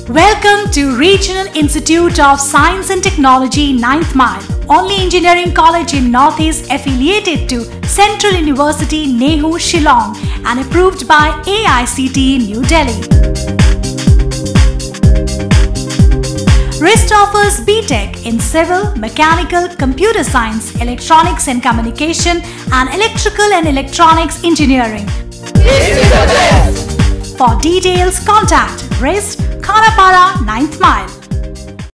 Welcome to Regional Institute of Science and Technology, 9th Mile, only engineering college in Northeast affiliated to Central University, Nehu, Shillong and approved by AICTE, New Delhi. RIST offers BTech in Civil, Mechanical, Computer Science, Electronics and Communication and Electrical and Electronics Engineering. For details, contact RIST, Khanapara, 9th Mile.